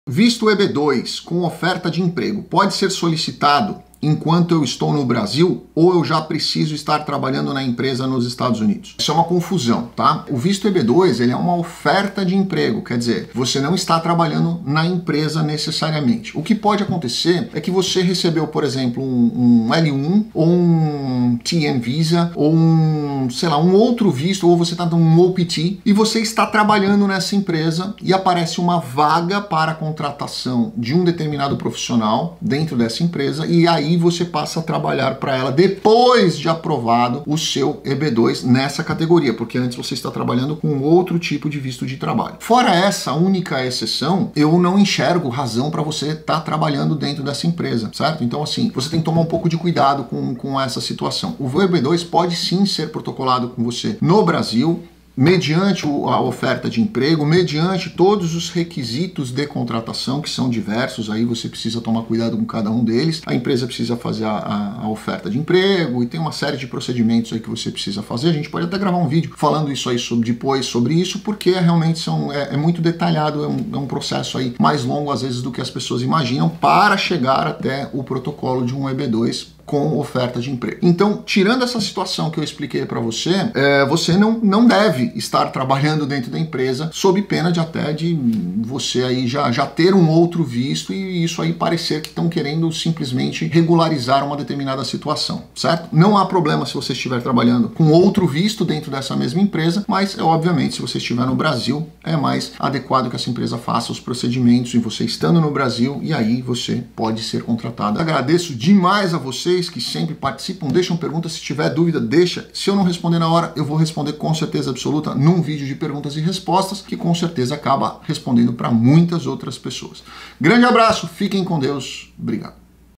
Visto EB2 com oferta de emprego pode ser solicitado enquanto eu estou no Brasil ou eu já preciso estar trabalhando na empresa nos Estados Unidos? Isso é uma confusão, tá? O visto EB2 ele é uma oferta de emprego, quer dizer, você não está trabalhando na empresa necessariamente. O que pode acontecer é que você recebeu, por exemplo, um L1 ou um TN Visa ou sei lá, um outro visto, ou você está num OPT e você está trabalhando nessa empresa e aparece uma vaga para a contratação de um determinado profissional dentro dessa empresa e aí você passa a trabalhar para ela depois de aprovado o seu EB2 nessa categoria, porque antes você está trabalhando com outro tipo de visto de trabalho. Fora essa única exceção, eu não enxergo razão para você estar trabalhando dentro dessa empresa, certo? Então assim, você tem que tomar um pouco de cuidado com essa situação. O EB2 pode sim ser protocolado com você no Brasil, mediante a oferta de emprego, mediante todos os requisitos de contratação, que são diversos, aí você precisa tomar cuidado com cada um deles. A empresa precisa fazer a oferta de emprego e tem uma série de procedimentos aí que você precisa fazer. A gente pode até gravar um vídeo falando isso aí depois sobre isso, porque realmente é muito detalhado, é um processo aí mais longo às vezes do que as pessoas imaginam para chegar até o protocolo de um EB2 com oferta de emprego. Então, tirando essa situação que eu expliquei para você, você não deve estar trabalhando dentro da empresa sob pena de você aí já ter um outro visto e isso aí parecer que estão querendo simplesmente regularizar uma determinada situação, certo? Não há problema se você estiver trabalhando com outro visto dentro dessa mesma empresa, mas obviamente se você estiver no Brasil, é mais adequado que essa empresa faça os procedimentos e você estando no Brasil e aí você pode ser contratado. Agradeço demais a vocês que sempre participam, deixam perguntas, se tiver dúvida, deixa. Se eu não responder na hora, eu vou responder com certeza absoluta num vídeo de perguntas e respostas, que com certeza acaba respondendo para muitas outras pessoas. Grande abraço, fiquem com Deus, obrigado.